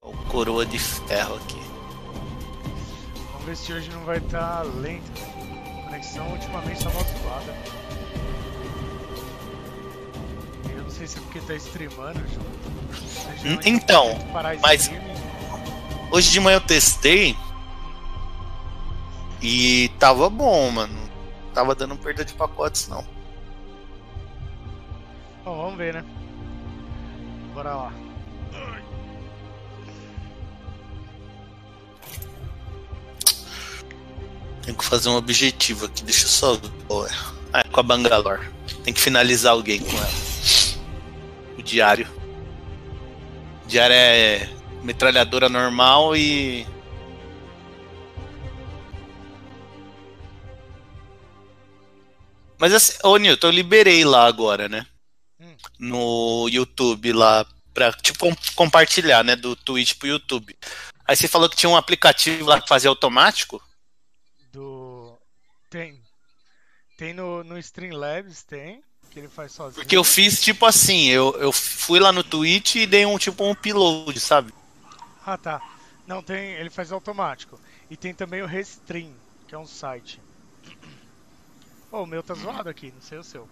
O coroa de ferro aqui. Vamos ver se hoje não vai estar lento. A conexão ultimamente tá mal zoada. Eu não sei se é porque tá streamando, João. Então, mas hoje de manhã eu testei e tava bom, mano. Tava dando perda de pacotes, não. Bom, vamos ver, né? Bora lá. Tenho que fazer um objetivo aqui, deixa eu só ver. Ah, é com a Bangalore. Tem que finalizar alguém com ela. O diário. O diário é metralhadora normal e... Mas assim, ô Nilton, eu liberei lá agora, né? No YouTube lá, pra tipo compartilhar, né? Do Twitch pro YouTube. Aí você falou que tinha um aplicativo lá que fazia automático? Tem no Streamlabs, tem, que ele faz sozinho. Porque eu fiz tipo assim, eu fui lá no Twitch e dei um tipo um upload, sabe? Ah, tá. Não, tem, ele faz automático. E tem também o Restream, que é um site. Oh, o meu tá zoado aqui, não sei o seu.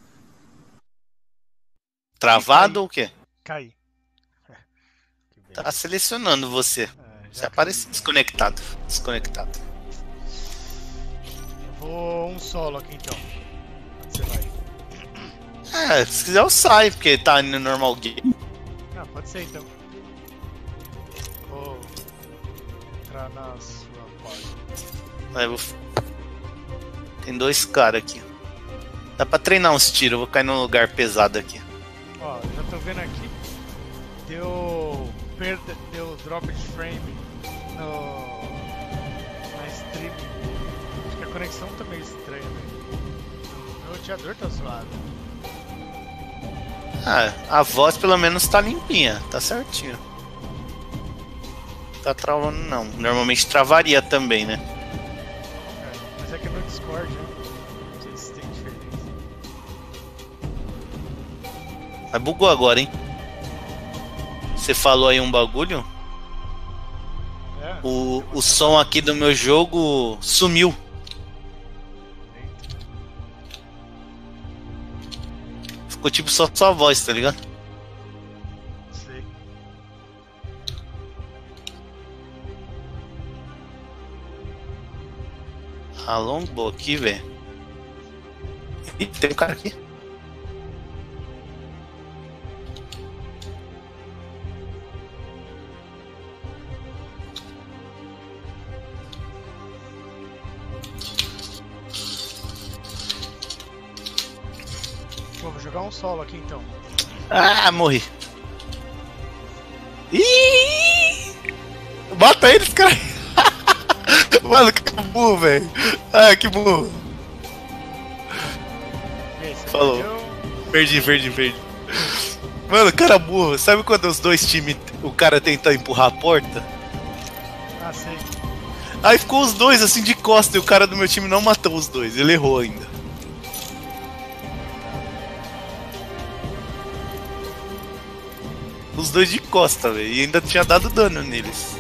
Travado ou o quê? Cai. Tá selecionando você. Você aparece desconectado. Desconectado. Eu vou um solo aqui então. Onde você vai? Se quiser eu saio, porque tá no normal game. Ah, pode ser então. Vou entrar na sua página. Tem dois caras aqui. Dá pra treinar uns tiros, eu vou cair num lugar pesado aqui. Ó, já tô vendo aqui. Deu drop de frame na stream. Acho que a conexão tá meio estranha, né? Meu roteador tá zoado. A voz pelo menos tá limpinha, tá certinho. Tá travando não. Normalmente travaria também, né? Mas é que é no Discord, né? Não sei se tem diferença. Mas bugou agora, hein? Você falou aí um bagulho? O som aqui do meu jogo sumiu. Ficou tipo só sua voz, tá ligado? Sei. Alongou aqui, velho. Ih, tem um cara aqui. Vou jogar um solo aqui então. Morri. Ih! Mata eles, cara. Mano, que burro, velho. Que burro. Falou. Perdi. Mano, cara burro. Sabe quando os dois times, o cara tentou empurrar a porta? Sei. Aí ficou os dois assim de costa e o cara do meu time não matou os dois. Ele errou ainda. Os dois de costa, velho. E ainda tinha dado dano neles.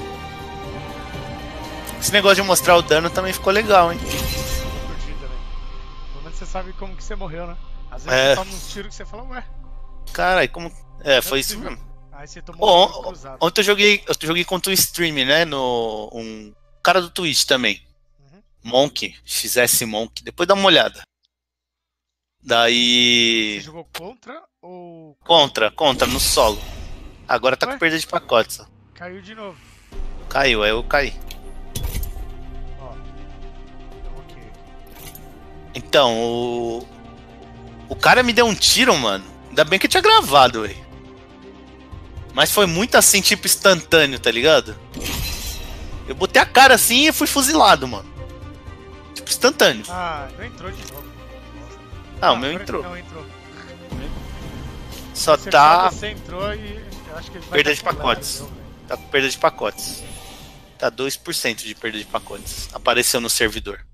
Esse negócio de mostrar o dano também ficou legal, hein? Curti também. Pelo menos você sabe como que você morreu, né? Às vezes você toma uns tiros que você fala, ué. Caralho, como. Foi isso mesmo. Aí você tomou cruzado. Ontem eu joguei contra um stream, né? Um cara do Twitch também. Monk, XS Monk. Depois dá uma olhada. Daí. Você jogou contra ou. Contra, no solo. Agora tá com perda de pacotes. Ó. Caiu de novo. Caiu, aí eu caí. Ó. Ok. Então, o cara me deu um tiro, mano. Ainda bem que eu tinha gravado, velho. Mas foi muito assim, tipo instantâneo, tá ligado? Eu botei a cara assim e fui fuzilado, mano. Tipo instantâneo. Não entrou de novo. O meu entrou. Não entrou. Só tá. Você entrou e eu acho que ele vai perda de pacotes. Tá com perda de pacotes. Tá 2% de perda de pacotes. Apareceu no servidor.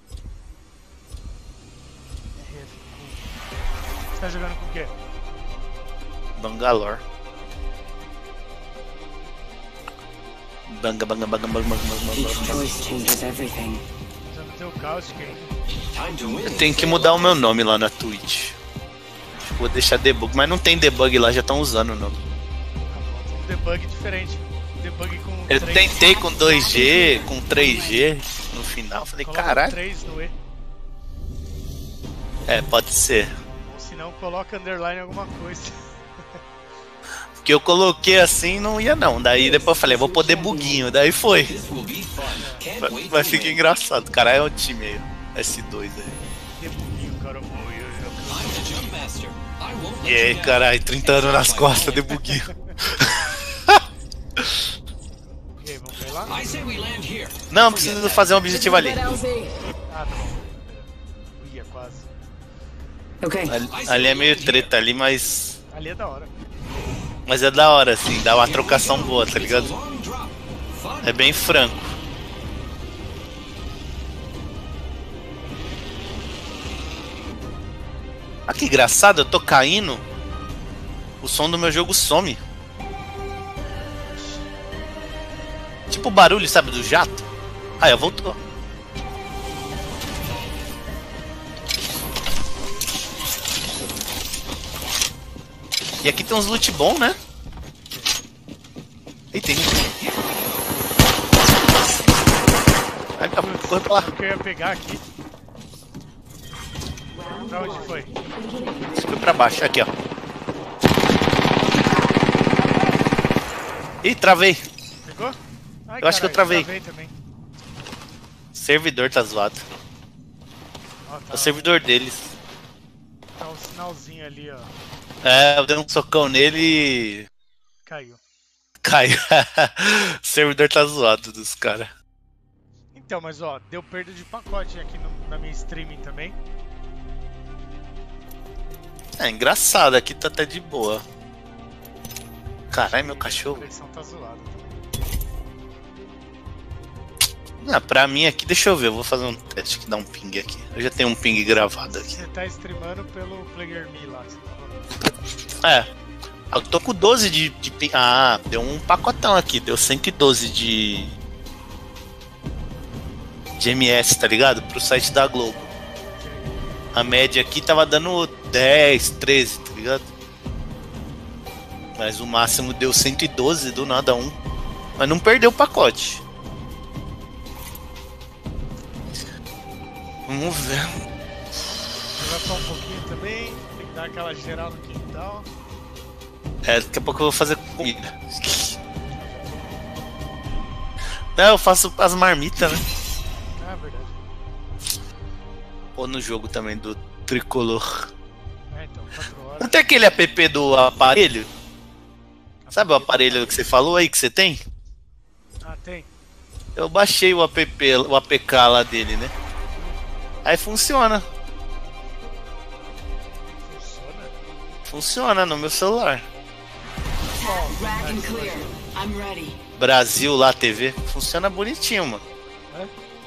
Você tá jogando com o quê? Bangalore. Banga, banga, banga, banga, banga, banga, Each banga. choice changes everything. Usando teu Caustic aí. Eu tenho que mudar o meu nome lá na Twitch. Vou deixar debug, mas não tem debug lá, já estão usando o nome. Um debug diferente. Debug com Eu 3. tentei com 2G, com 3G no final, falei, Coloca caralho. 3 no E. É, pode ser. Ou se não, coloca underline alguma coisa. Porque eu coloquei assim não ia não. Daí depois eu falei, vou pôr debuguinho. Daí foi. Vai ficar engraçado. Cara, é o time aí. S2 aí. Debuguinho, cara. E aí, caralho, 30 anos nas costas, debuguinho. E aí, vamos pra lá? Não, preciso fazer um objetivo ali. Ah, tá bom. Ia, quase. Okay. Ali é meio treta ali, mas Ali é da hora. é da hora, assim. Dá uma trocação boa, tá ligado? É bem franco. Ah, que engraçado, eu tô caindo. O som do meu jogo some. Tipo o barulho, sabe, do jato. Ah, eu voltou. E aqui tem uns loot bom, né? Ih, tem. Ai, corre pra lá. O que eu ia pegar aqui. Pra onde foi? Foi pra baixo, aqui ó. Ih, travei. Pegou? Ai, Eu acho que eu caralho, travei. também. O servidor tá zoado. Ó, É tá, o servidor deles. tá um sinalzinho ali, ó. É, eu dei um socão nele e Caiu. caiu. O servidor tá zoado dos caras. Então, mas ó, deu perda de pacote aqui na minha streaming também. É engraçado, aqui tá até de boa. Caralho, meu A cachorro. conexão tá zoada. Ah, pra mim aqui, deixa eu ver, eu vou fazer um teste que dá um ping aqui. Eu já tenho um ping gravado aqui. Você tá streamando pelo Player Me lá, que você tá falando. É. Eu tô com 12 de ping. Ah, deu um pacotão aqui, deu 112 de MS, tá ligado? Pro site da Globo. A média aqui tava dando 10, 13, tá ligado? Mas o máximo deu 112, do nada um. Mas não perdeu o pacote. Vamos ver. Jogar só um pouquinho também, tem que dar aquela geral no quintal. É, daqui a pouco eu vou fazer comida. Não, eu faço as marmitas, né? Ah, verdade. Ou no jogo também do Tricolor. É, então, 4 Não horas. tem aquele app do aparelho? Sabe o aparelho que você falou aí que você tem? Ah, tem. Eu baixei o APK lá dele, né? Aí funciona. Funciona? Funciona no meu celular. Rack and clear. I'm ready. Brasil lá, TV. Funciona bonitinho, mano. É?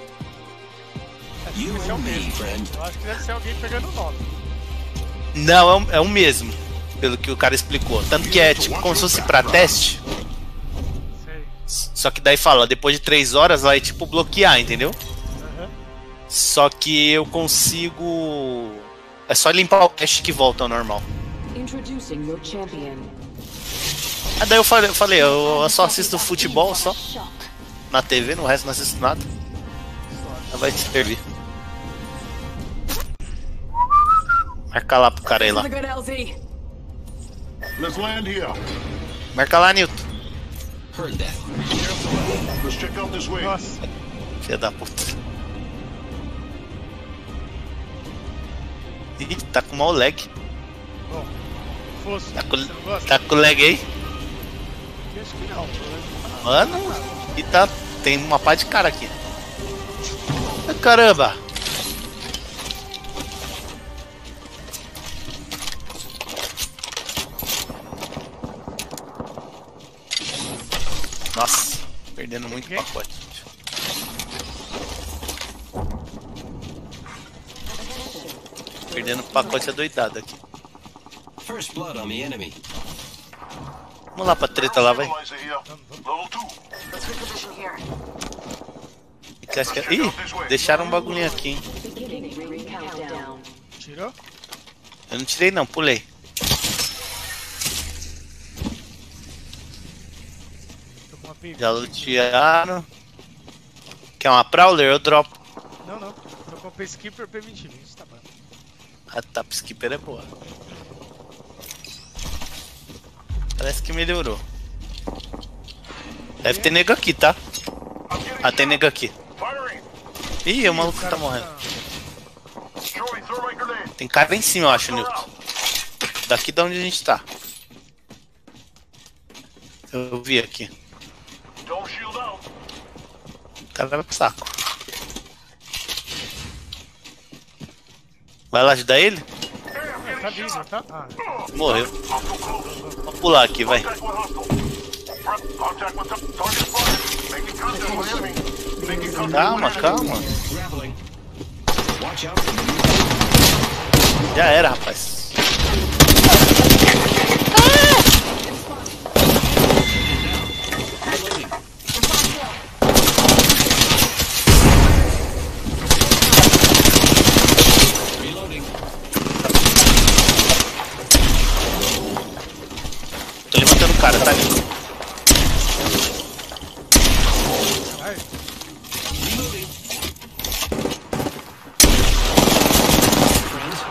Deve ser o mesmo. Eu acho que deve ser alguém pegando o nome. Não, é o mesmo. Pelo que o cara explicou. Tanto que é tipo como se fosse pra teste. Sei. Só que daí fala, depois de 3 horas vai tipo bloquear, entendeu? Aham. Só que eu consigo. É só limpar o cache que volta ao normal. Introducing your champion. Aí daí eu falei, eu só assisto futebol só. Na TV, no resto não assisto nada. Aí vai te servir. Marca lá pro cara aí lá. Have a good LZ. Let's land here. Marca lá, Newton. Let's check out this way. Nossa, Filha da puta. Ih, tá com mau lag. bom. Fosse. Tá com, Você não gosta? tá com lag aí? Eu acho que não. Mano, e tá. Tem uma pá de cara aqui. Ah, caramba! Nossa, perdendo muito Quê? pacote. Perdendo pacote adoidado aqui. First blood on the enemy. Vamos lá pra treta lá, vai. Stabilizer here. Level 2. Let's reposition here. Ih, deixaram um bagulhinho aqui, hein. Beginning ring countdown. Tirou? Eu não tirei não, pulei. Tô com uma PV. Já lutearam. Quer uma Prowler? Eu dropo. Não, não. Tô com uma Peacekeeper P20. Isso tá bom. A Tap Skipper é boa. Parece que melhorou. Deve ter nego aqui, tá? Ah, tem nego aqui. Firing. Ih, o maluco tá morrendo. Throwing thermite grenade. Tem cara em cima, eu acho, Newton. Daqui da onde a gente tá. Eu vi aqui. Don't shield out. O cara vai pro saco. Vai lá ajudar ele? Tá vivo, tá? Ah, Morreu. Vamos pular aqui, vai. Contact with hostile. Contact with the target spotted. Making contact with enemy. Making contact Calma, with enemy. calma. Grappling. Watch out for the Já era, rapaz. reloading. Tô levantando o cara, tá ali. vai. Reloading. Friends.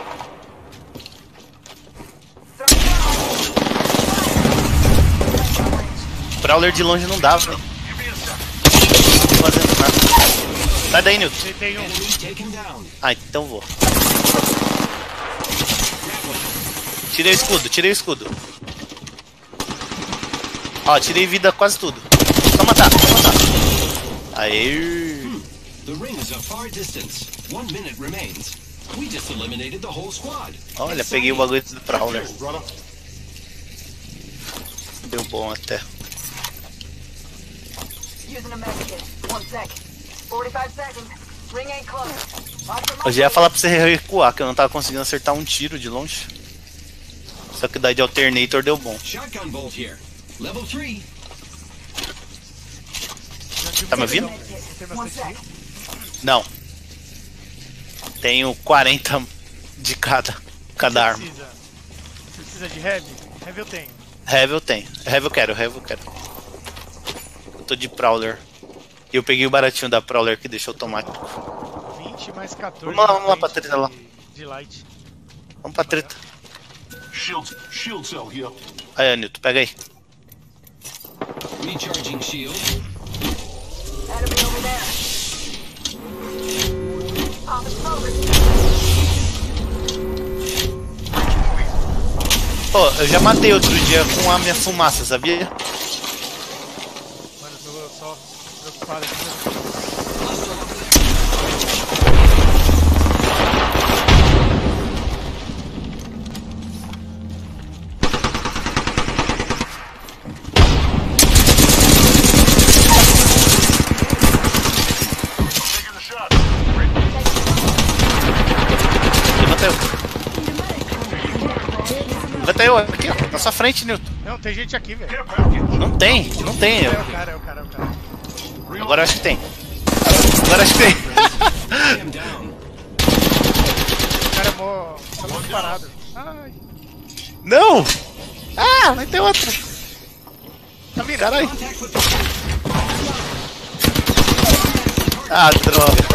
Prowler de longe não dá, velho. Não tô fazendo nada. Sai daí, Newton. Deitei um. Enemy taken down. Ah, então vou. Tirei o escudo, tirei o escudo. Ó, tirei vida quase tudo. Só matar, só matar. Aê. The ring is a far distance. 1 minute remains. We just eliminated the whole squad. Olha, peguei o bagulho do Prowler. Brother. Deu bom até. Using a medkit. 1 sec. 45 seconds. Ring ain't close. Watch for Eu já ia falar pra você recuar, que eu não tava conseguindo acertar um tiro de longe. Só que daí de alternator deu bom. Shotgun bolt here. Level 3. Tá me ouvindo? Tem 1 bastante sec. heal. Não. Tenho 40 de cada arma. Precisa. Você precisa de heavy? Heavy eu tenho. Heavy eu tenho. Heavy eu quero, heavy eu quero. Eu tô de Prowler. E eu peguei o baratinho da Prowler que deixou automático. 20 mais 14. Vamos lá de pra treta lá. De light. Vamos pra treta. Shield cell here. Aí, Nilton, pega aí. Recharging shield. Enemy over there. Pop the smoke. Pô, eu já matei outro dia com a minha fumaça, sabia? Mano, eu tô só preocupado aqui. Taking the shot. Levanta eu. Levanta eu, aqui ó, na sua frente, Nilton. Não, tem gente aqui, velho. Care package. Não tem, não tem. É o cara, é o cara, é o cara. Agora eu acho que tem. Agora eu acho que tem. Him down. O cara é mó. Tá muito parado. Ai, Não! Ah, vai ter outro. tá vindo. Caralho. Contact with the Ah, droga.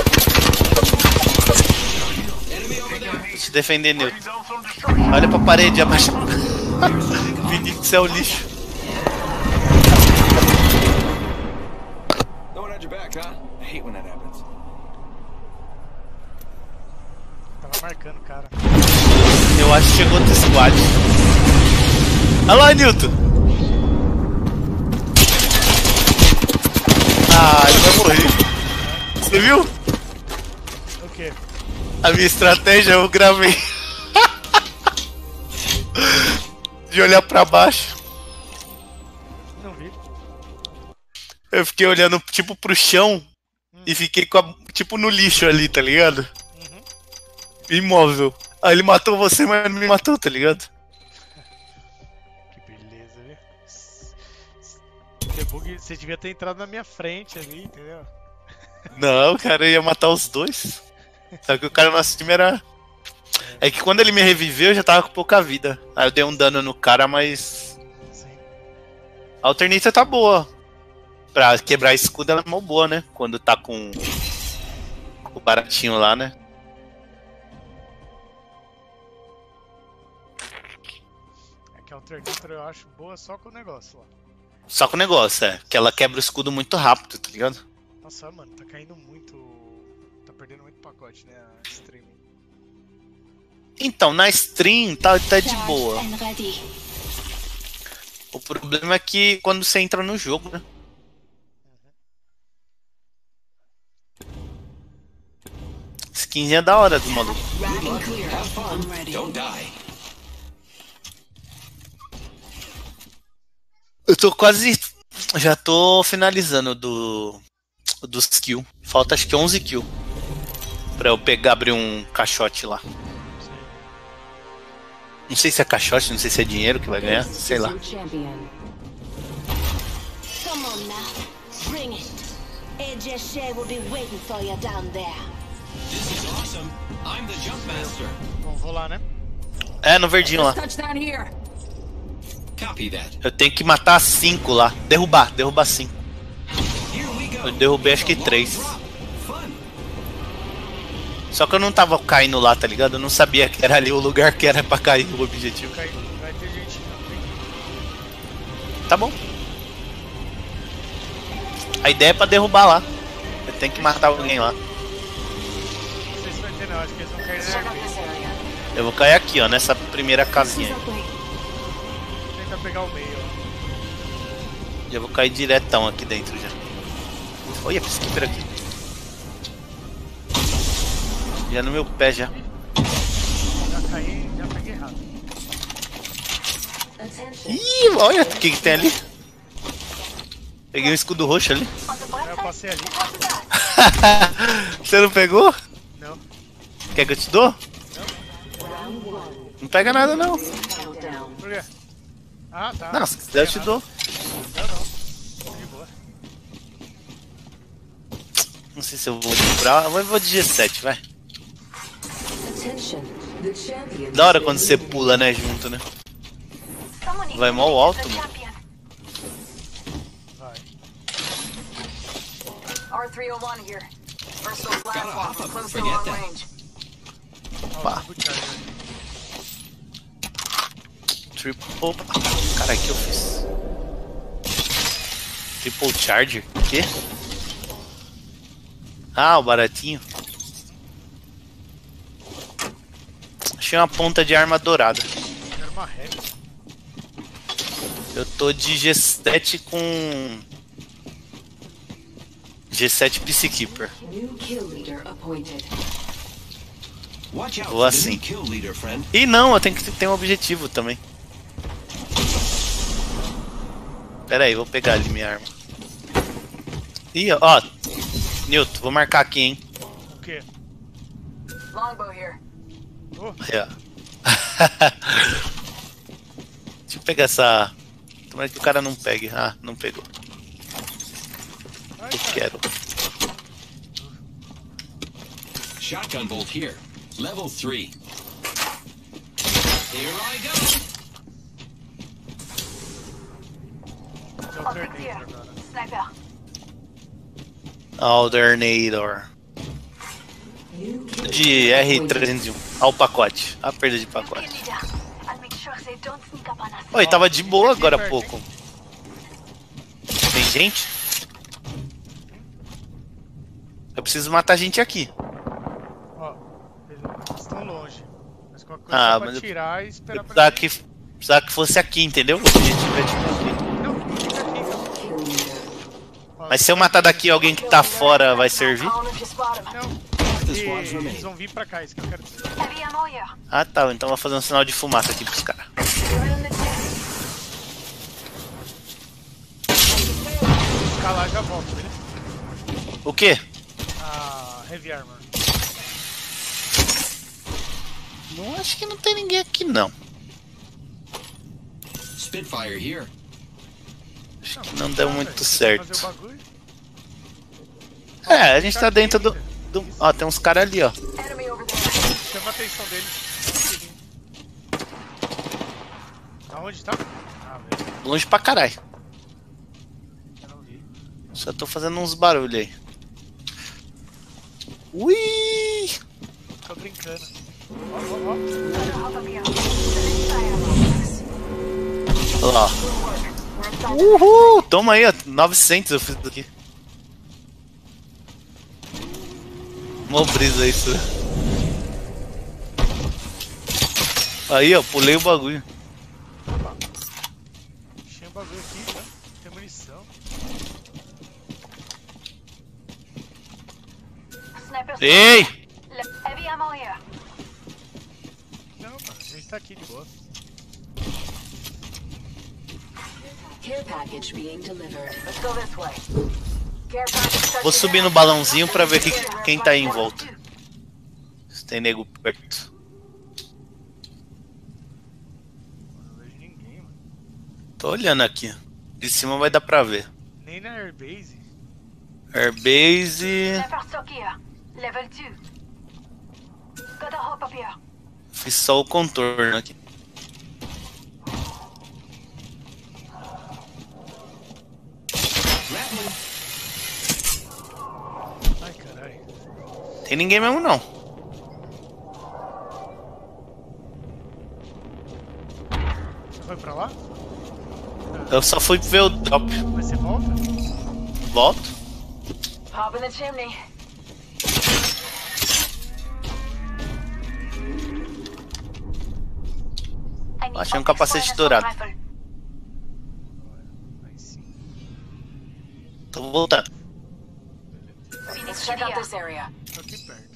enemy over there. Deixa eu defender, Nilton. Bring down some destruction. Olha pra parede, abaixa. Menino, isso é o lixo. Going at your back, huh? I hate when that happens. Tava marcando o cara. Eu acho que chegou outro squad. Olha lá, Nilton. Ah, ele vai morrer. Você viu? O quê? A minha estratégia eu gravei. De olhar pra baixo. Não vi. Eu fiquei olhando tipo pro chão e fiquei com a, tipo no lixo ali, tá ligado? Imóvel. Aí ele matou você, mas não me matou, tá ligado? Que beleza, viu? bug, você devia ter entrado na minha frente ali, entendeu? Não, cara, eu ia matar os dois. Só que o cara do nosso time era... É que quando ele me reviveu, eu já tava com pouca vida. Aí eu dei um dano no cara, mas... Sim. A alternância tá boa. Pra quebrar escudo, ela é mó boa, né? Quando tá com o baratinho lá, né? É que a Alternator eu acho boa só com o negócio lá. Só que o negócio é que ela quebra o escudo muito rápido, tá ligado? Nossa, mano, tá caindo muito. Tá perdendo muito pacote, né? A stream. Então, na stream tá de boa. O problema é que quando você entra no jogo, né? Skinzinha é da hora do maluco. Have fun. Don't die. Eu tô quase... Já tô finalizando dos kills. Falta acho que 11 kills. Pra eu pegar, abrir um caixote lá. Não sei se é caixote, não sei se é dinheiro que vai ganhar. Sei lá. Champion. Come on now, bring it. AJ Shea will be waiting for you down there. This is awesome. I'm the jump master. Bom, vou lá, né? É, no verdinho lá. Touchdown here. Copy that. Eu tenho que matar 5 lá. Derrubar 5. Here we go. Eu derrubei acho que 3. Fun. Só que eu não tava caindo lá, tá ligado? Eu não sabia que era ali o lugar que era pra cair o objetivo. Vai ter gente. Tá bom. A ideia é pra derrubar lá. Eu tenho que matar alguém lá. Não sei se vai ter, não. Acho que eles vão cair Check na out this area. Eu vou cair aqui, ó, nessa primeira casinha. Vou tentar pegar o meio, ó. Já vou cair diretão aqui dentro já. Olha, Peacekeeper aqui. Já no meu pé já. Já caí, já peguei errado. Ih, olha o que tem ali. Peguei um escudo roxo ali. Eu passei ali. Você não pegou? Não. Quer que eu te dou? Não pega nada não. Por quê? Ah, tá. Não, se quiser eu te dou. Não. De boa. Não sei se eu vou comprar. Eu vou de G7, vai. Attention. The champion. Da hora quando você pula, né, junto, né? Vai mal alto, mano. Vai. R301 here. Versatile Gotta platform, hop up, close to forget long that. range. Pá. Ó, o charger. Triple... Opa, caralho, o que eu fiz? Triple Charger? O quê? Ah, o baratinho. Achei uma ponta de arma dourada. Era uma regra. Eu tô de G7 com... G7 Peacekeeper. New kill leader appointed. Watch out Vou for the assim. new kill leader, friend. E não, eu tenho que ter um objetivo também. Pera aí, vou pegar ali minha arma. Ih, ó. Newton, vou marcar aqui, hein. O quê? Longbow here. Oh, Aí, ó. Deixa eu pegar essa... Tomara que o cara não pegue. Ah, não pegou. ai, Eu cara. quero. Shotgun bolt here. Level 3. Here I go. Tem Optic Alternator here. agora. Sniper. Alternator. New kill De R301. Olha o pacote. A perda de Kill pacote. leader. I'll make sure they don't sneak up on us. Oi, tava de boa agora há pouco. Tem gente? Eu preciso matar gente aqui. Ó, eles estão longe. Mas qualquer coisa Ah, dá pra mas eu- tirar e Eu esperar pra precisava que fosse aqui, entendeu? O objetivo é tipo aqui. Não, fica aqui, então. kill leader. Ó, Mas se eu matar daqui alguém que tá fora, vai servir? Call if you spot 'em. Não, The squads eles remain. vão vir pra cá, isso que eu quero dizer. Heavy ammo here. Ah, tá. Então vou fazer um sinal de fumaça aqui pros caras. You're in the chest. Escalar já volta, beleza? O quê? Ah, Heavy Armor. Não, acho que não tem ninguém aqui, não. Spitfire here. Acho que não deu muito certo. Fazer o bagulho? É, a gente tá dentro do... Ó, tem uns caras ali, ó. Enemy over there. Chama a atenção deles. Aonde tá? Ah, velho, Longe pra caralho. eu não vi. Só tô fazendo uns barulhos aí. Ui! Tô brincando. Ó, ó, Gotta hop up here. The next Olha lá, ó. We're inside. Uhul! Toma aí, ó. 900 eu fiz aqui. Mó brisa isso. Aí, ó, pulei o bagulho. Tinha um bagulho aqui, né? Tem munição. Sniper. Ei! Heavy ammo here. Não, mano, a gente tá aqui de boa. Care package being delivered. Let's go this way. Care package Vou subir no balãozinho pra ver quem tá aí em volta. Se tem nego perto. Não vejo ninguém, mano. Tô olhando aqui. De cima vai dar pra ver. Nem na Airbase. Airbase. Sniper stock here. Level 2. Gotta hop up here. Fiz só o contorno aqui. Ai, caralho. Tem ninguém mesmo não. Você foi pra lá? Eu só fui ver o drop. Mas você volta? Volto. Hop in the chimney. I need Achei um optics capacete for an dourado. assault rifle. Aí sim. Tô voltando. Let's check out this area. Tô aqui perto.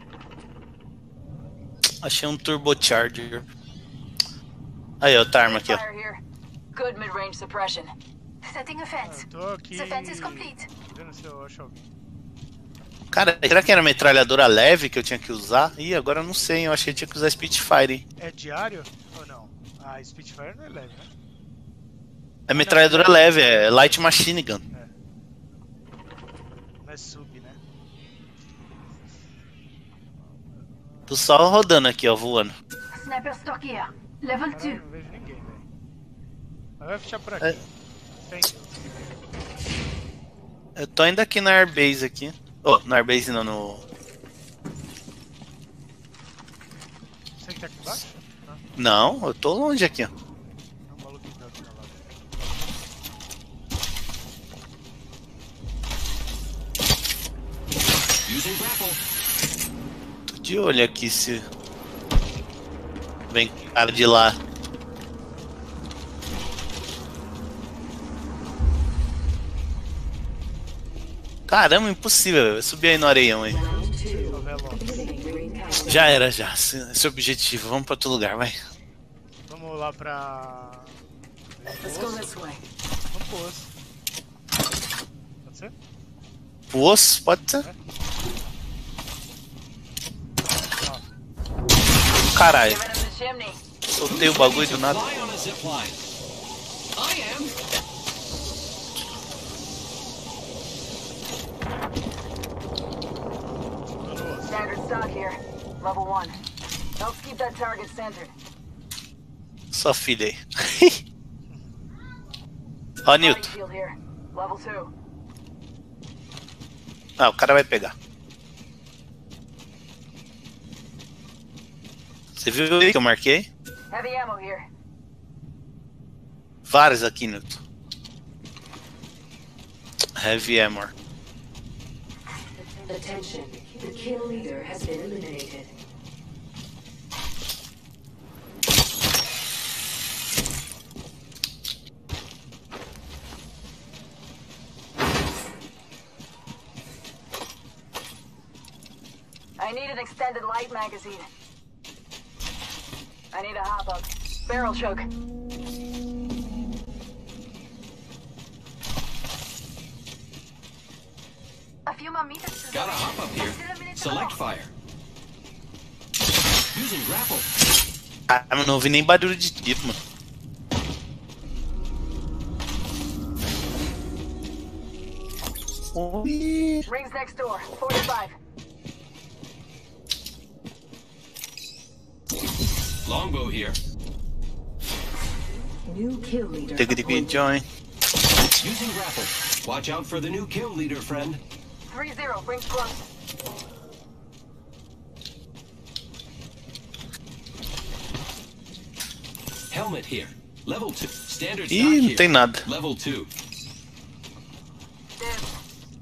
Achei um turbocharger. Aí, ó, tá arma aqui, ó. Fire here. Good mid-range suppression. Setting a Ah, fence. eu tô aqui. The fence is complete. Vendo se eu acho alguém. Cara, será que era metralhadora leve que eu tinha que usar? Ih, agora eu não sei, hein? Eu achei que tinha que usar Spitfire, hein? É diário ou não? Ah, Spitfire não é leve, né? É metralhadora leve, é Light Machine Gun. Não é sub, né? Tô só rodando aqui, ó, voando. Sniper stock here. Level Caralho, 2. não vejo ninguém, velho. Mas vai fechar por aqui. É. Tem. Eu tô ainda aqui na Airbase aqui. Oh, na Airbase não, no... Você que tá aqui embaixo? Não, eu tô longe aqui, ó. Não, o maluco que tá aqui na lado. Using grapple. Tô de olho aqui se... Vem cara de lá. Caramba, impossível. Eu subi aí no areião, hein. Tô vendo. Já era, já. Esse é o objetivo. Vamos pra outro lugar, vai. Vamos lá pra. Let's go this way. Vamos pro osso. Pode ser? Pro osso? Pode ser? Caralho. Giving him the chimney. Soltei o bagulho do nada. Fly on a zip line. I am. Tô no osso. Standard stock here. Level 1. Helps keep that target centered. Só filha aí. Ó, Body Newton. shield here. Level 2. Ah, o cara vai pegar. Você viu aí que eu marquei? Heavy ammo here. Vários aqui, Newton. Heavy Armor. Attention. The kill leader has been eliminated. I need an extended light magazine. I need a hop up. Barrel choke. A few more meters to Gotta hop up here. Still a minute to Select go. fire. Using grapple. Ah, mas não ouvi nem barulho de tiro, mano. Ui. Rings next door. 45. Longbow here. New kill leader. Diggity join. Using grapple. Watch out for the new kill leader, friend. 3-0. Rings close. Helmet here. Level 2. Standard stock Ih, não here. tem nada. Level 2. Dibs.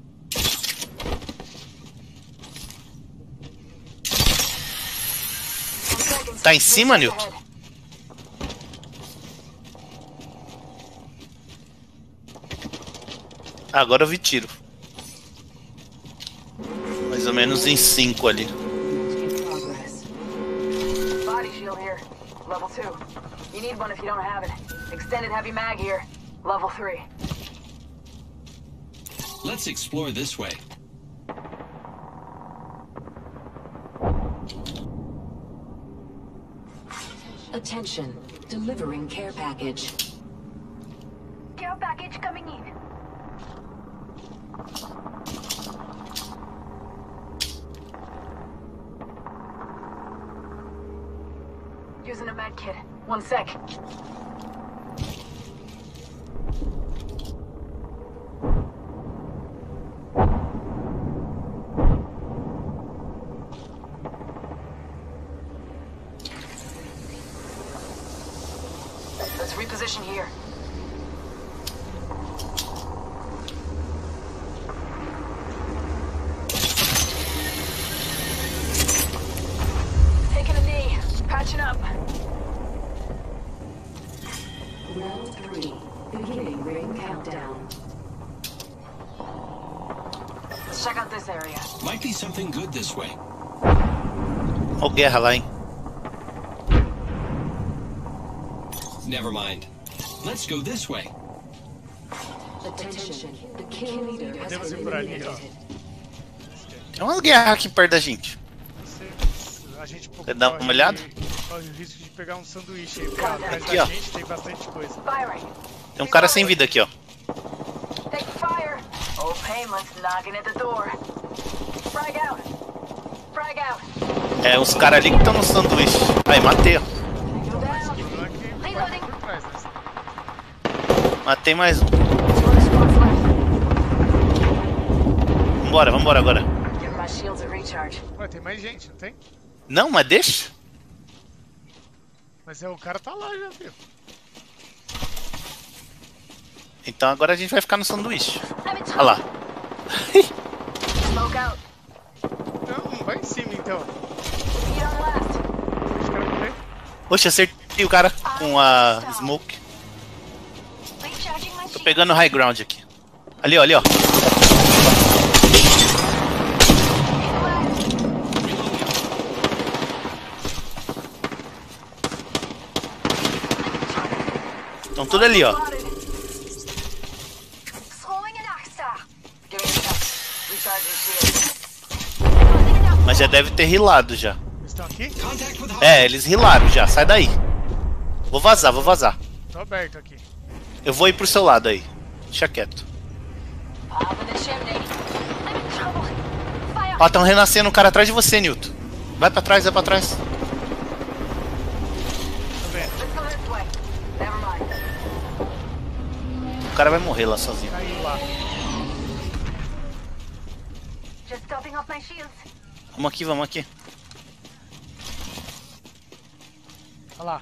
Tá em cima, Newton? Ah, agora eu vi tiro. Mais ou menos em 5 ali. In progress. Body shield here. Level 2. You need one if you don't have it. Extended heavy mag here. Level 3. Let's explore this way. Attention. Delivering care package. Care package coming in. Using a med kit. 1 sec. Let's reposition here. Taking a knee. Patching up. Round 3. Beginning ring countdown. Let's check out this area. Might be something good this way. Ó, guerra lá, hein? Never mind. Let's go this way. Attention. The kill leader has Podemos ir been por ali, ó. eliminated. Tem uma guerra aqui perto da gente. A gente pouco Quer dar uma corre- olhada? Corre o risco de pegar um sanduíche aí, porque atrás Aqui, da ó. gente tem bastante coisa. Firing. Tem um cara sem vida aqui, ó. Take fire. Old Painless knocking at the door. Frag out. Frag out. É uns caras ali que estão no sanduíche. Aí, matei, ó. Go O down. problema é que vai por trás, né? Matei mais um. 2 squads left. Vambora, vambora agora. Give my shields a recharge. Ué, tem mais gente, não tem? Não, mas deixa. Mas o cara tá lá já, viu? Então agora a gente vai ficar no sanduíche. Olha lá. Smoke out. Não, vai em cima então. Feet on left. Deixa o cara morrer. Oxe, acertei o cara com a smoke. Recharging my Tô shield. pegando high ground aqui. Ali, ó, ali, ó. Estão tudo ali, ó. Slowing an Axstar. Give me a sec. Recharging shield. Mas já deve ter rilado já. Eles estão aqui? Contact with É, eles rilaram já. Sai daí. Vou vazar, vou vazar. Tô aberto aqui. Eu vou ir pro seu lado aí. Deixa quieto. Popping the chimney. I'm in trouble. Fire. Ó, tão renascendo um cara atrás de você, Newton. Vai pra trás, vai pra trás. Tô vendo. Let's go this way. Never mind. O cara vai morrer lá sozinho. Caiu lá. Just topping off my shields. Vamos aqui, vamos aqui. Olha lá.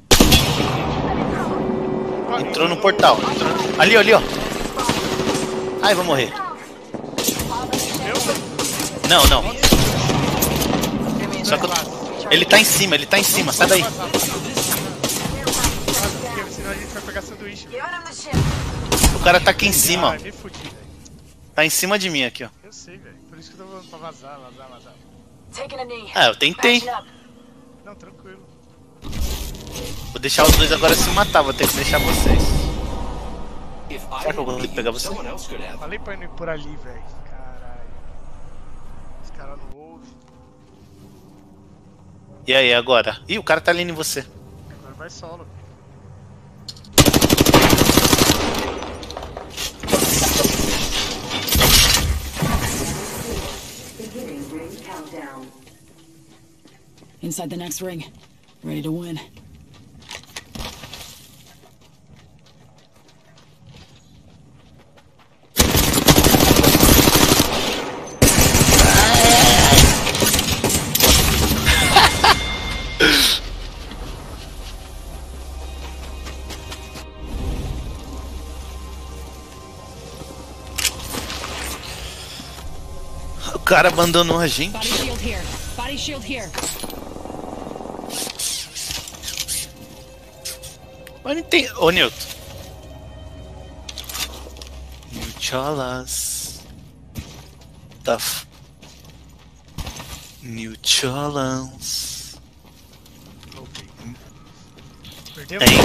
Entrou no portal. Entrou... Ali, ali, ó. Ai, vou morrer. Não, não. Só que eu... Ele tá em cima, ele tá em cima. Sai daí. Porque senão a gente vai pegar sanduíche. velho. Giving him the ship. O cara tá aqui em cima, ó. Me fudi, velho. Tá em cima de mim aqui, ó. Eu sei, velho. Por isso que eu tô falando pra vazar, vazar, vazar. Taking a knee. Ah, eu tentei. Patching up. Não, tranquilo. Vou deixar os dois agora se matar. Vou ter que deixar vocês. If Será que eu consigo pegar você? someone else could have. Falei pra ir por ali, velho. Caralho. Os caras não ouvem. E aí, agora? Ih, o cara tá ali em você. Agora vai solo. Inside the next ring. Ready to win. O cara abandonou a gente. Body shield here. Body shield here. Mas não tem. Ô, Newton. New Cholas. Tough. New Cholas. Perdeu? Hein?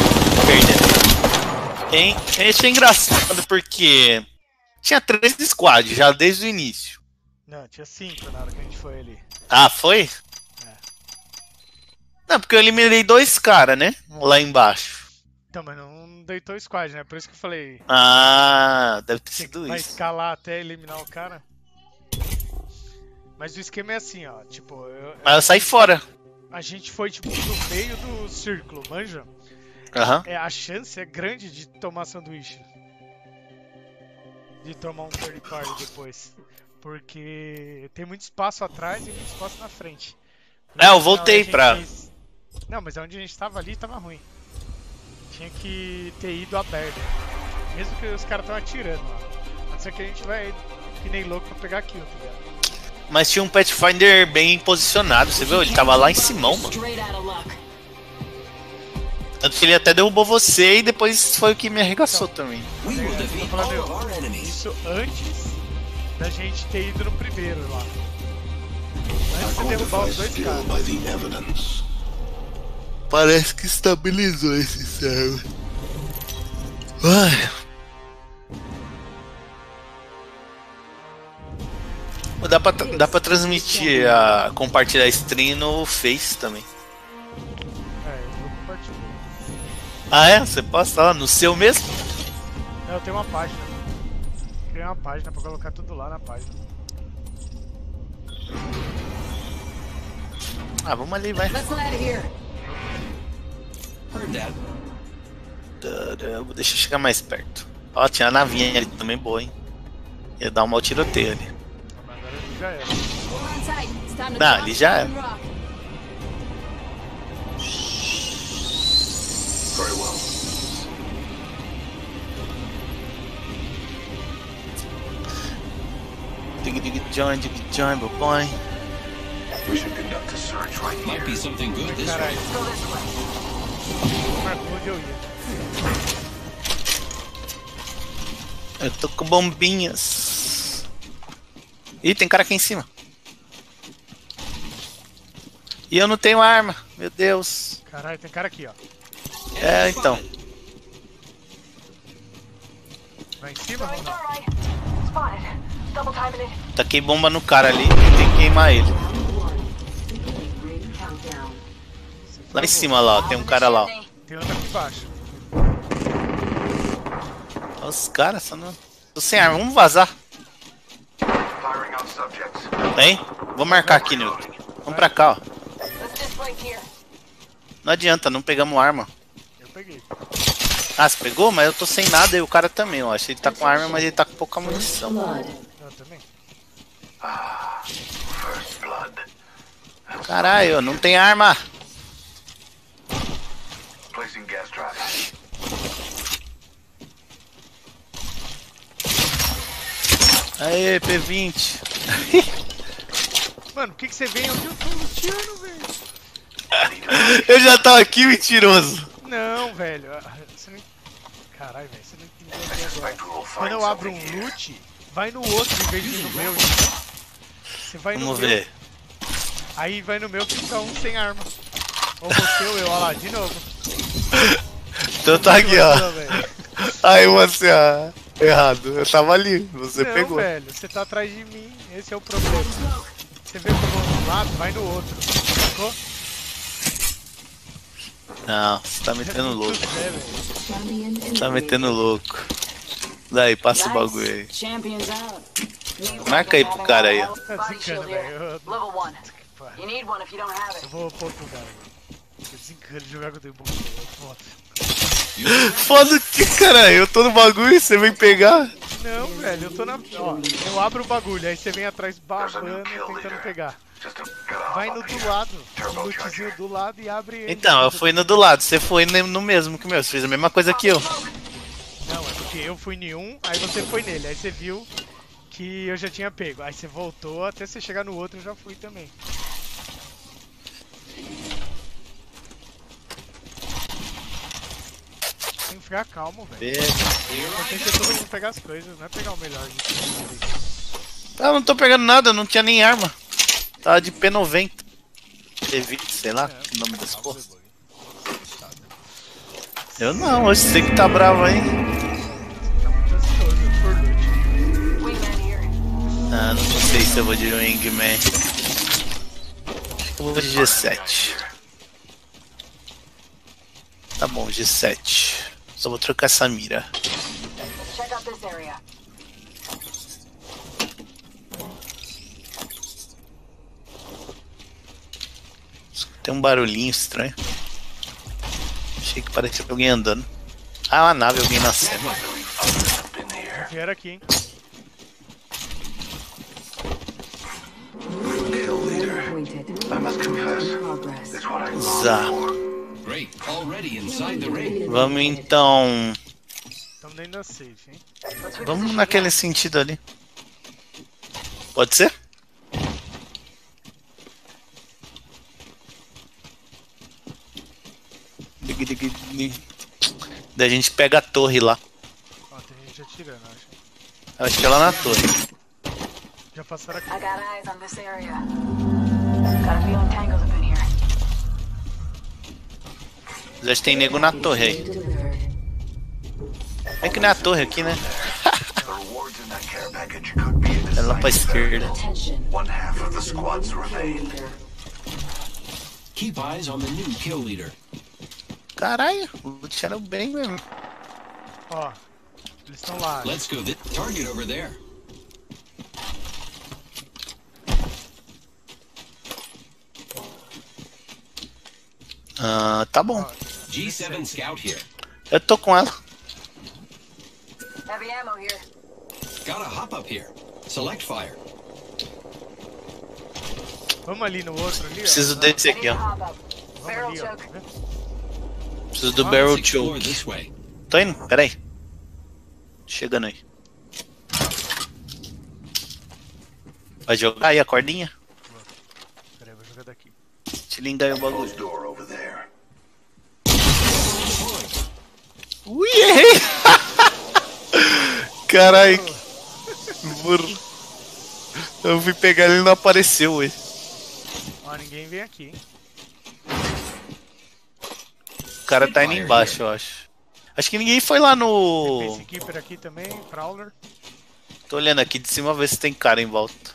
Perdeu. Hein? Esse é engraçado porque tinha 3 squads já desde o início. Não, tinha 5 na hora que a gente foi ali. Ah, foi? É. Não, porque eu eliminei 2 caras, né? Lá embaixo. Então, mas não deitou o squad, né? Por isso que eu falei. Ah, deve ter sido Vai isso. escalar até eliminar o cara. Mas o esquema é assim, ó. Tipo, Mas eu saí fora. a gente foi tipo no meio do círculo, manja? Aham. É, a chance é grande de tomar sanduíche. De tomar um third party depois. Porque tem muito espaço atrás e muito espaço na frente. É, eu Na hora voltei a gente pra. fez- Não, mas onde a gente tava ali tava ruim. Tinha que ter ido aberto. Mesmo que os caras tão atirando lá. A não ser que a gente vai que nem louco pra pegar kill, tá ligado? Mas tinha um Pathfinder bem posicionado, você viu? Ele tava lá em cima, mano. Straight out of luck. Tanto que ele até derrubou você e depois foi o que me arregaçou também. We will defeat all of our enemies. Isso antes da gente ter ido no primeiro lá. Antes de derrubar os dois caras. Parece que estabilizou esse server. Ai. Dá pra transmitir, compartilhar stream no Face também. É, eu vou compartilhar. Ah é? Você posta lá no seu mesmo? Não, eu tenho uma página. Criei uma página pra colocar tudo lá na página. Ah, vamos ali, vai. Let's land here. Heard that. Deixa eu chegar mais perto. Ó, tinha a navinha ali também boa, hein? Ia dar um mau tiroteio ali. Mas agora já era. Hold on tight. It's time to Não, drop ali já é. and rock. Very well. Dig join, boy. We should conduct a search right Might here. be something good this Caralho, way. marcou onde eu ia. Eu tô com bombinhas. Ih, tem cara aqui em cima. E eu não tenho arma, meu Deus. Caralho, tem cara aqui, ó. É, então. Vai em cima ou não? Alright. Spotted. Double timing it. Taquei bomba no cara ali, tem que queimar ele. Round 1. Beginning ring countdown. Lá em cima, lá, ó, tem um cara lá, ó. Tem outro aqui embaixo. Os caras só não. Tô sem arma, vamos vazar. Firing on subjects. Tem? Vou marcar aqui, Newton. Vamos pra cá, ó. Let's display here. Não adianta, não pegamos arma. Eu peguei. Ah, você pegou? Mas eu tô sem nada e o cara também, eu acho. Ele tá com arma, mas ele tá com pouca munição. Blood. Eu também. First blood. Caralho, não tem arma. Placing gas trap. Aê, P20. Mano, por que você vem onde eu tô luteando, velho? Eu já tava aqui, mentiroso. Não, velho. Você não... Caralho, velho, você não entendeu até agora. Spectre will Quando find eu abro something um here. loot, vai no outro em vez de ir no meu, entendeu? Você vai no Vamos meu, ver. aí vai no meu que fica um sem arma. Ou você ou eu, olha lá, de novo. Então tá aqui, ó. Não, velho. Aí você, errado. Eu tava ali, você Não, pegou. velho, você tá atrás de mim, esse é o problema. Você vê que eu vou de um lado, vai no outro. Sacou? Não, você tá metendo louco. É, velho. Champion Tá metendo louco. Daí, passa o bagulho aí. Champions out. Marca aí pro cara aí, ó. Tá Body desencana, shield here. velho. Level 1. Pariu. You need one if you don't have it. Eu vou pro outro lugar agora. Eu desencano de jogar contra o bombeiro. Foda. Foda o que, cara? Eu tô no bagulho e você vem pegar. Não, velho, eu tô na. Ó, eu abro o bagulho, aí você vem atrás babando, tentando pegar. Vai no do lado, no lootzinho do lado e abre ele. Então, eu fui no do lado, você foi no mesmo que o meu. Você fez a mesma coisa que eu. Não, é porque eu fui em um, aí você foi nele, aí você viu que eu já tinha pego. Aí você voltou até você chegar no outro, eu já fui também. Tem que ficar calmo, velho. Tem que todo mundo pegar as coisas, não é pegar o melhor de tudo. Ah, não tô pegando nada, não tinha nem arma. Tava de P90. P20, sei lá o nome das porra. Eu não, hoje você que tá bravo aí. Ah, não sei se eu vou de Wingman. Eu vou de G7. Tá bom, G7. Só vou trocar essa mira. Check out this area. Tem um barulhinho estranho. Achei que parecia alguém andando. Ah, uma nave, alguém nascendo. Vieram aqui, hein? Zá. Vamos então. Estamos dentro da safe, hein? Vamos naquele sentido ali. Pode ser? Daí a gente pega a torre lá. Ó, tem gente atirando, acho. Acho que é lá na torre. Já passaram aqui. I got eyes on this area. Got a feeling tangles up in here. Já tem nego na torre aí. É que não é a torre aqui, né? É lá pra esquerda. Keep eyes on the new kill leader. Caralho, lutaram bem mesmo. Ó, eles estão lá. Let's go. The target over there. Ah, tá bom. G7 Scout here. Eu tô com ela. Heavy ammo here. Gotta hop up here. Select fire. Vamos ali no outro ali, ó. Preciso desse I need aqui, to ó. hop up. Barrel Ali, ó. choke. Preciso do Barrel Let's explore Choke. this way. Tô indo, peraí. Chegando aí. Vai jogar aí a cordinha? Pera aí, vou jogar daqui. Te liga aí o bagulho. Door over there. Ui, errei! Carai, burro. Eu fui pegar ele e não apareceu, ué. Ó, ninguém vem aqui, hein? O cara tá indo embaixo, eu acho. Acho que ninguém foi lá no... Base Keeper aqui também, Prowler. Tô olhando aqui de cima ver se tem cara em volta.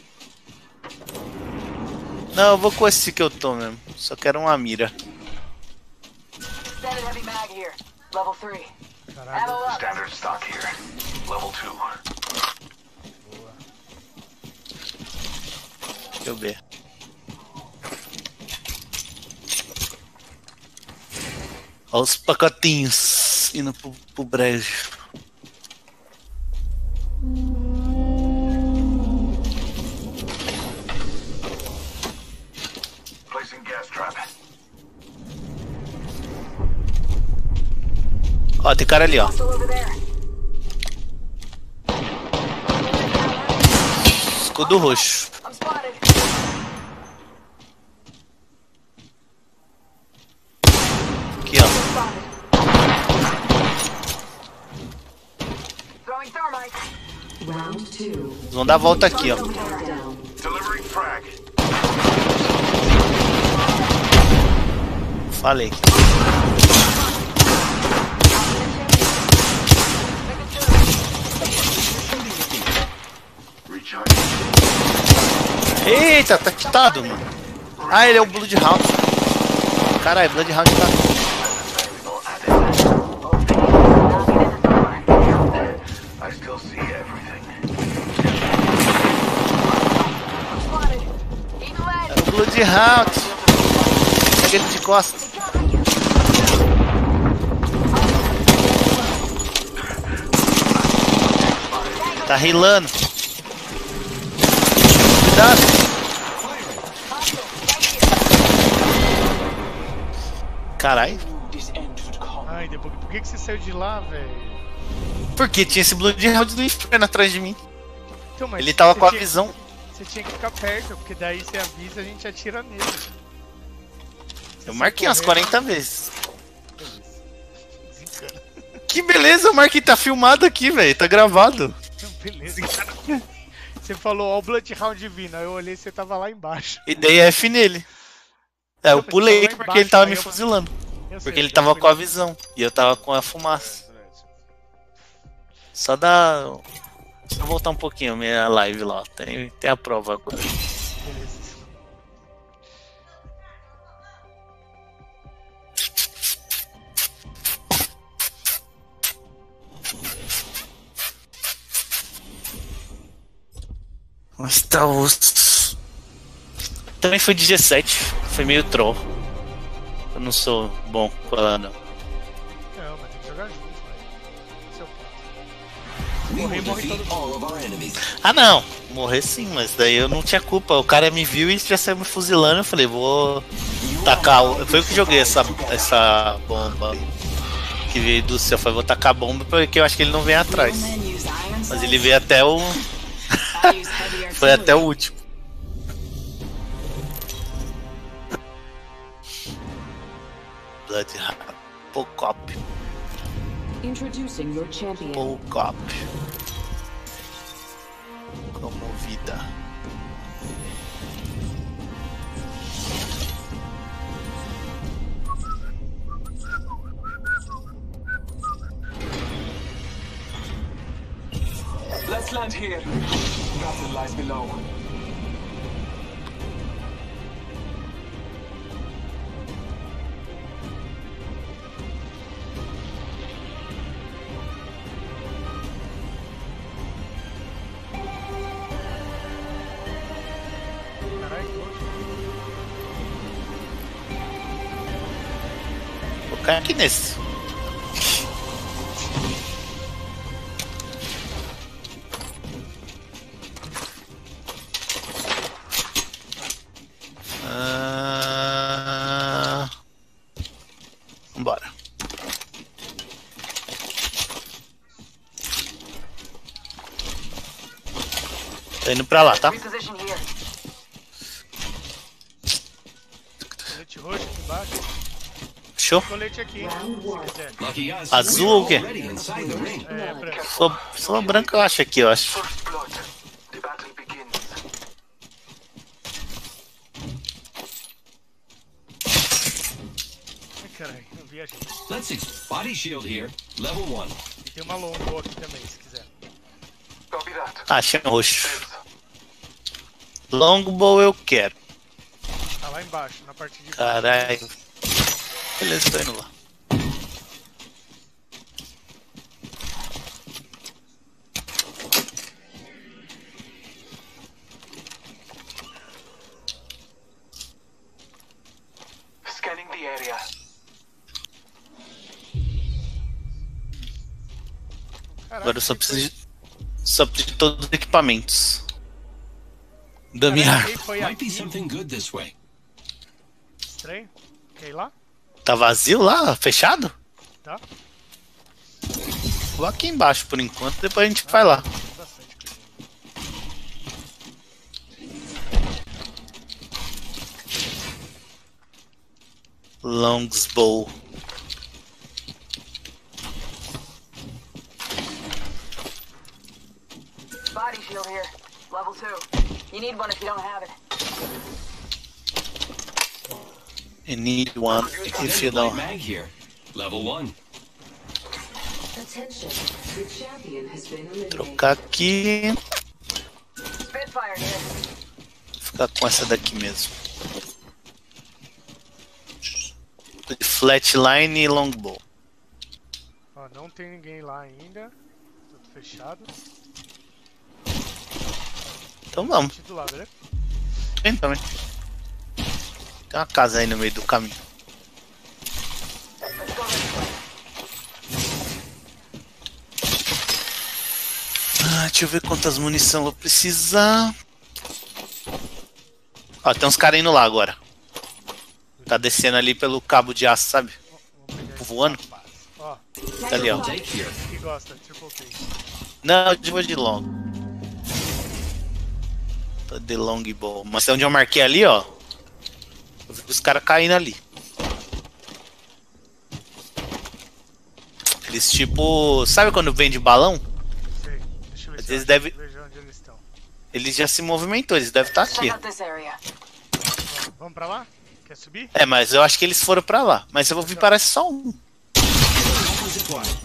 Não, eu vou com esse que eu tô mesmo. Só quero uma mira. Extended heavy mag here. Level 3. Caralho. Ammo up. Standard stock here. Level 2. Deixa eu ver. Olha os pacotinhos indo pro brejo. Placing gas trap. Ó, tem cara ali, ó. Still over there. Escudo roxo. I'm spotted. Aqui, ó. Spotted. Throwing thermite. Round 2. Eles vão dar a volta aqui, ó. Countdown. Delivering frag. Falei. Recharge. Eita, tá quitado, mano. Ah, ele é o Bloodhound. Caralho, Bloodhound tá. I still see everything. Spotted. Eagle edge. É o Bloodhound. Pega ele de costas. Tá rilando. Cuidado. Caralho. Ai, Debug, por que você saiu de lá, velho? Porque tinha esse Bloodhound do inferno atrás de mim. Então, mas Ele tava você com a tinha- visão. Você tinha que ficar perto, porque daí você avisa e a gente atira nele. Eu marquei umas correr, 40 vezes. Desencana. Que beleza, eu marquei, tá filmado aqui, velho. Tá gravado. Beleza. Você falou, ó, o Bloodhound vindo. Aí eu olhei e você tava lá embaixo. E dei F nele. É, eu Não, mas pulei tava lá porque ele embaixo, tava aí me eu- fuzilando. Eu sei, Porque ele eu tava fui com a lá. visão. E eu tava com a fumaça. Só dá. Só voltar um pouquinho minha live lá. Tem a prova agora. Beleza. Mas tá os. Também foi de G7. Foi meio troll. Eu não sou bom com ela, não. Não, mas tem que jogar junto, velho. Esse é o ponto. We Morrer, will morre defeat todo mundo. all of our enemies. Ah, não. Morrer sim, mas daí eu não tinha culpa. O cara me viu e já saiu me fuzilando. Eu falei, vou tacar. Foi eu que joguei essa bomba que veio do céu. Eu falei, vou tacar a bomba porque eu acho que ele não vem atrás. Mas ele veio até o. Foi até o último. Bloodhound. Pocop. Introducing your champion. Pocop. Comovida. Let's land here. Battle lies below. Caralho, que louco. Vou cair aqui nesse. Vambora. Tô indo pra lá, tá? Reposition here. Colete roxo aqui embaixo. Show? Colete aqui, hein? Se quiser. Lucky us. Azul we're ou o quê? already inside the ring. É, branco. Sou branco, eu acho aqui, eu acho. First blood. The battle begins. Ai, caralho, eu viajei. Let's body shield here. Level 1. E tem uma longbow aqui também, se quiser. Copy that. Ah, achei um roxo. Longbow eu quero. Tá lá embaixo, na parte de Caralho. Beleza, tô indo lá. Scanning the area. Caralho, Agora eu só preciso de todos os equipamentos. Da minha arma. Quem foi Might be aqui? something good this way. Estranho. Quer ir lá? Tá vazio lá? Fechado? Tá? Vou aqui embaixo por enquanto, depois a gente vai lá. Tem bastante coisa. Longbow. Body shield here. Level 2. You need one if you don't have it. You need one if you Light don't. mag here. Level 1. Attention. The champion has been eliminated. Trocar aqui. Spitfire here. Ficar com essa daqui mesmo. Flatline e longbow. Ó, não tem ninguém lá ainda. Tudo fechado. Então vamos. Aqui do lado, né? Tem também. Tem uma casa aí no meio do caminho. Deixa eu ver quantas munição eu vou precisar. Ó, tem uns caras indo lá agora. Tá descendo ali pelo cabo de aço, sabe? Voando. Ó, Tá ali, ó. Take here. que gosta, triple take. Não, eu vou de long. Tô de long ball. Mas onde eu marquei ali, ó. Eu vi os caras caindo ali. Eles tipo. Sabe quando vende balão? Sei. Deixa eu ver Às se vezes eu deve- vejo onde eles estão. Eles já se movimentou, eles devem estar aqui. Check out this area. Vamos pra lá? Quer subir? É, mas eu acho que eles foram pra lá. Mas eu vou vir, parece só um. Zip line.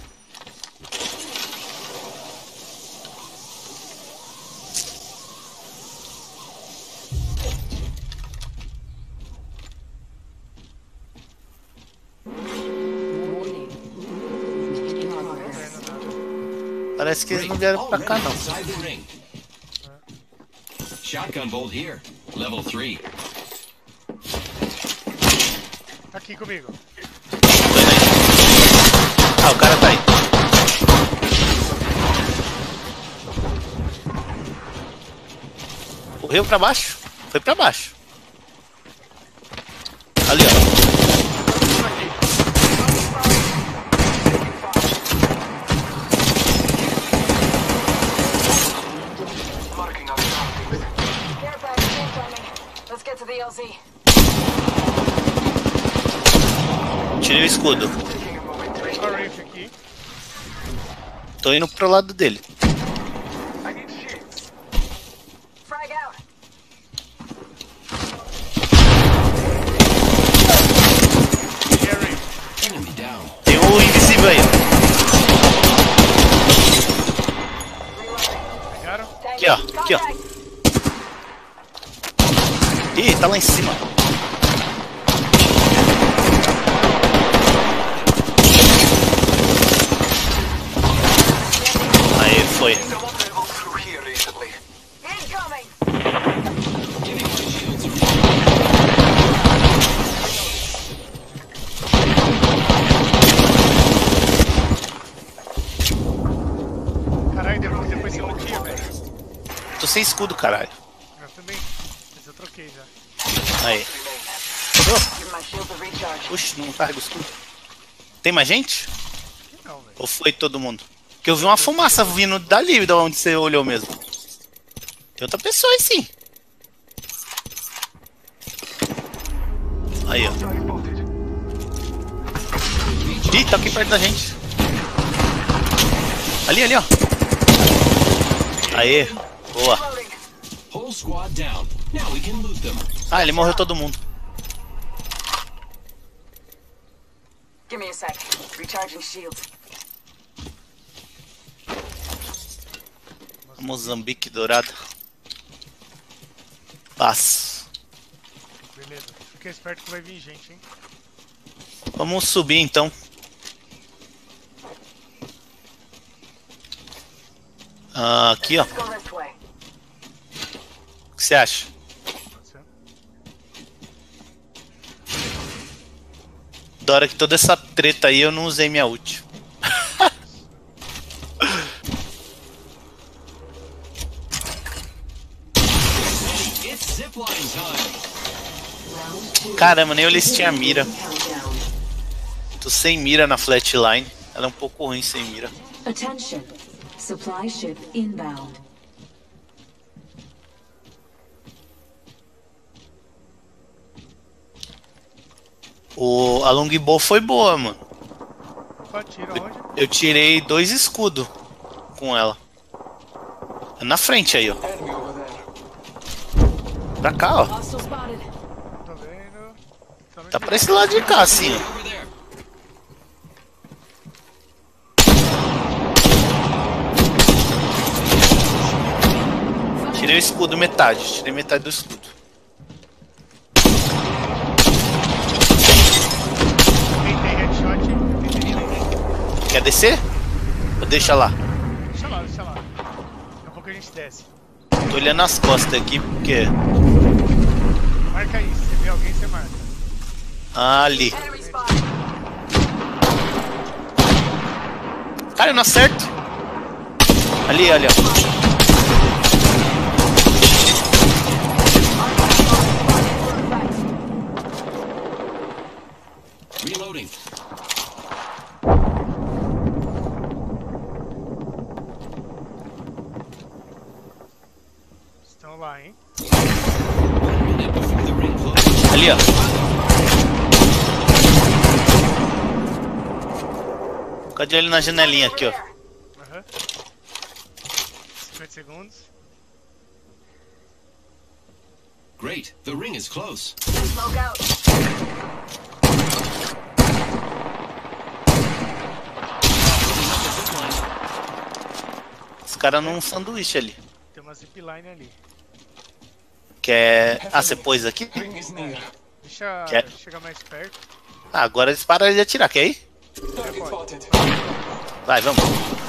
Parece que eles não vieram pra cá, Already não. inside the ring. Shotgun bolt here. Level 3. Tá aqui comigo. Ah, o cara tá aí. Correu pra baixo. Foi pra baixo. Ali, ó. Marking our surroundings. Care package incoming. Let's get to the LZ. Tirei o escudo. Taking a moment to Tem Corriff aqui. Tô indo pro lado dele. I need shields. Frag out. Gary. Enemy down. Tem o invisível aí, ó. Pegaram? Aqui, ó. Aqui, ó. Ih, tá lá em cima. Aí, foi. No one level through here recently. Incoming. Giving my shields a reload. Caralho, depois você lutia, velho. Tô sem escudo, caralho. Eu também. Mas eu troquei já. Aí. Give my shield a recharge. Puxa, não carrega o escudo. Tem mais gente? Não, velho. Ou foi todo mundo? Porque eu vi uma fumaça vindo dali, de onde você olhou mesmo. Tem outra pessoa aí sim. Aí, ó. Target spotted. Ih, tá aqui perto da gente. Ali, ali, ó. Aê. Boa. Loading. Whole squad down. Now we can loot them. Ah, ele morreu todo mundo. Give me a sec. Recharging shields. Moçambique dourada. Paz. Beleza. Fica esperto que vai vir gente, hein? Vamos subir então. Ah, aqui, ó. Let's go this way. O que você acha? Pode ser. Da hora que toda essa treta aí eu não usei minha ult. It's zipline time. Caramba, nem olhei se tinha mira. Tô sem mira na flatline. Ela é um pouco ruim sem mira. Attention. Supply ship inbound. A longbow foi boa, mano. Opa, tira onde? Eu tirei 2 escudos com ela. É na frente aí, ó. Enemy over there. Pra cá, ó. Hostile spotted. Tô vendo. Tá pra esse lado de cá, assim, ó. Over there. Tirei o escudo, metade. Tirei metade do escudo. Tentei headshot. Tentei. Quer descer? Ou deixa lá? Deixa lá, deixa lá. Daqui a pouco a gente desce. Tô olhando as costas aqui, porque... Marca aí. Se vê alguém, você marca. Ali. Enemy spot. Cara, eu não acerto. Ali, ali, ó. Reloading. Estão lá, hein? 1 minute before the ring closes. Ali, ó. Fica de olho na janelinha aqui, ó. Aham. 50 segundos. Great. The ring is close. Smoke out. Os caras num sanduíche ali. Tem uma zipline ali. Quer. Ah, você pôs aqui? Ring is near. Deixa Quer? chegar mais perto. Ah, agora eles pararam de atirar, quer ir? Target spotted. Vai, vamos.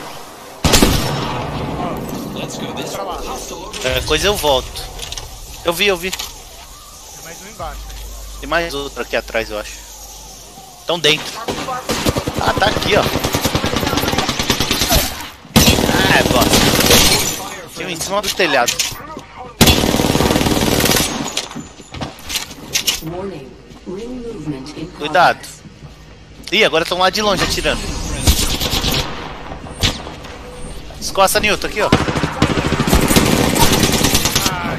Let's go this Pra lá. hostile over. Qualquer coisa eu volto. Eu vi. Tem mais um embaixo. Tem mais outro aqui atrás, eu acho. Estão dentro. Ah, tá aqui, ó. Ah, bosta. Tem um em cima do telhado. Warning. Ring movement in Cuidado. progress. Ih, agora estão lá de longe atirando. Escoça, Newton, aqui, ó. Ah,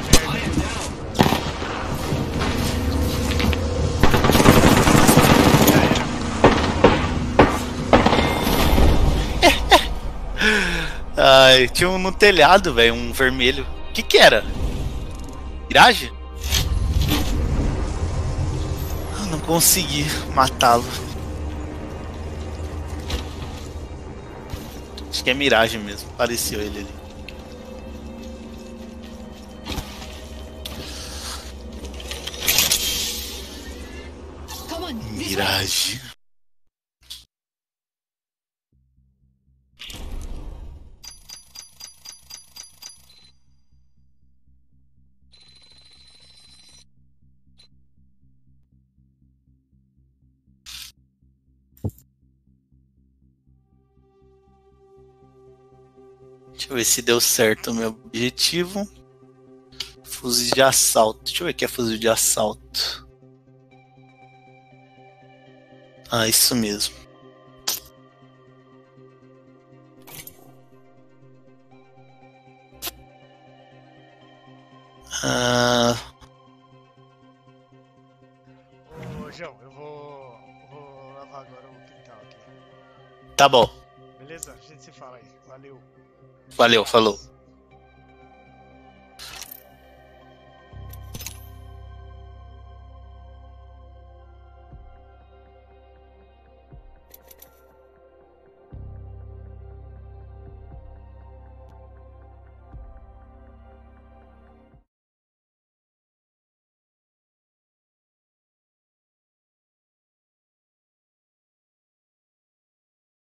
Ai, tinha um no telhado, velho, um vermelho. O que era? Miragem? Eu não consegui matá-lo. Acho que é miragem mesmo, pareceu ele ali. Come on. This way. Miragem. Deixa eu ver se deu certo o meu objetivo. Fuzis de assalto. Deixa eu ver o que é fuzil de assalto. Ah, isso mesmo. Ah, Ô, João, eu vou lavar agora o quintal aqui. tá bom. Beleza? A gente se fala aí. Valeu. Valeu, falou.